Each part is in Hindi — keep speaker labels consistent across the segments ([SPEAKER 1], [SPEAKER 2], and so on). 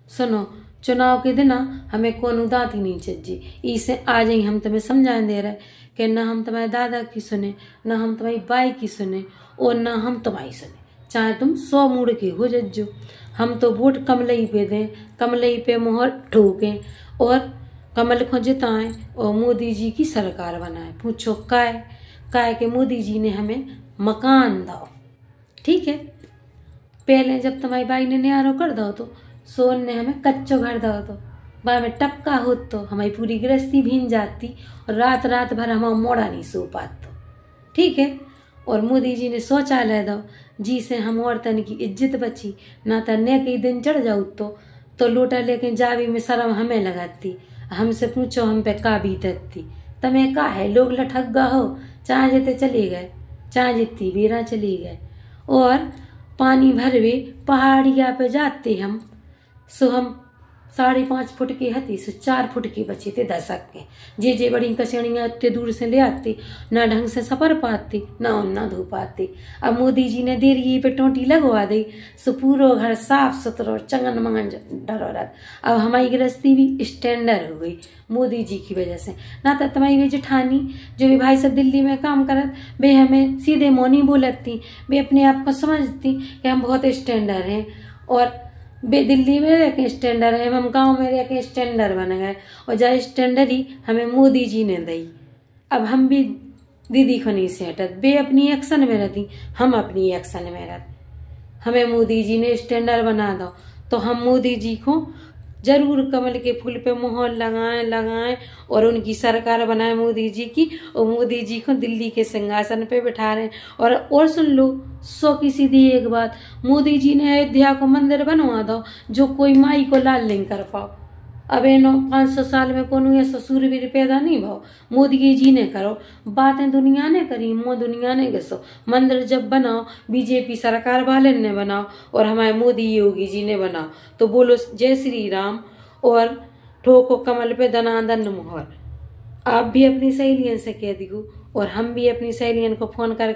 [SPEAKER 1] सुनो, चुनाव के दिन हमें कोनो दांत ही नहीं चज्जी। इसे आज ही हम तुम्हें समझा दे रहे कि न हम तुम्हारे दादा की सुने, न हम तुम्हारी बाई की सुने, और न हम तुम्हारी सुने, चाहे तुम 100 मुड़ के हो जज्जो। हम तो वोट कमलई पे दें, कमलई पे मोहर ठोकें और कमल को जिताएं और मोदी जी की सरकार बनाए। पूछो काय के मोदी जी ने हमें मकान दो, ठीक है। पहले जब तुम्हारी बाई ने न्यारो कर दो तो सोन ने हमें कच्चो घर दो, तो बा में टपका हो तो हमारी पूरी गृहस्थी भीन जाती और रात रात भर हमारा मोड़ा नहीं सो पातो, ठीक है। और मोदी जी ने शौचालय दो, जी से हम औरतन की इज्जत बची। ना तो ने कई दिन चढ़ जाऊ तो लोटा लेके जावी में शर्म हमें लगाती। हमसे पूछो हम पे का बीतती, तमें का है लोग लठग्गा हो, चाहे जिते चले गए, चाहे जितनी बेरा चले गए। और पानी भरवे पहाड़िया पे जाते हम, सो हम 5.5 फुट की हती, सो 4 फुट की बची थे दशक के। जे बड़ी कचड़ियाँ उतने दूर से ले आती, ना ढंग से सफर पाती, ना धो पाती। अब मोदी जी ने देरी पे टोटी लगवा दी, सो पूरा घर साफ सुथरा चंगन मंगन डरो रहा। अब हमारी गृहस्थी भी स्टैंडर्ड हो गई मोदी जी की वजह से। ना तो तुम्हारी वे जेठानी जो भी भाई सब दिल्ली में काम करत, वे हमें सीधे मोनी बोलती, वे अपने आप को समझती कि हम बहुत स्टैंडर्ड हैं। और बे दिल्ली में रह के स्टैंडर्ड है, हम गाँव में रह के स्टैंडर्ड बन गए, और जा स्टैंडर्ड ही हमें मोदी जी ने दी। अब हम भी दीदी को नहीं से हटत, बे अपनी एक्शन में रहती, हम अपनी एक्शन में रहते। हमें मोदी जी ने स्टैंडर्ड बना दो तो हम मोदी जी को जरूर कमल के फूल पे मोहर लगाएं और उनकी सरकार बनाए मोदी जी की, और मोदी जी को दिल्ली के सिंहासन पे बिठा रहे। और सुन लो 100 की सीधी एक बात, मोदी जी ने अयोध्या को मंदिर बनवा दो जो कोई माई को लाल नहीं कर पाओ। अब नो 500 साल में कोनो ये सूरवीर पैदा नहीं भाव, मोदी जी ने करो। बातें दुनिया ने करी, मो दुनिया ने घसो। मंदिर जब बनाओ बीजेपी सरकार वाले ने बनाओ और हमारे मोदी योगी जी ने बनाओ, तो बोलो जय श्री राम और ठोको कमल पे दनादन मोहर। आप भी अपनी सहेलियन से कह दियो और हम भी अपनी सहेलियन को फोन कर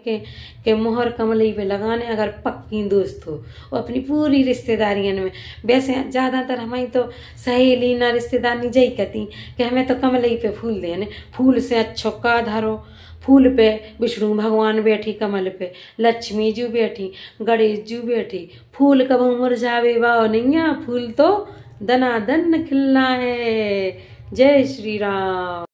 [SPEAKER 1] के मोहर कमलई पे लगाने, अगर पक्की दोस्त हो। और अपनी पूरी रिश्तेदारियन में, वैसे ज्यादातर हमारी तो सहेली ना रिश्तेदार नहीं जई कहती कि हमें तो कमलई पे फूल देने, फूल से अच्छो का धरो। फूल पे विष्णु भगवान बैठी, कमल पे लक्ष्मी जी बैठी, गणेश जी बैठी। फूल कब मुरझावे वाओ नहीं, फूल तो दनादन खिलना है। जय श्री राम।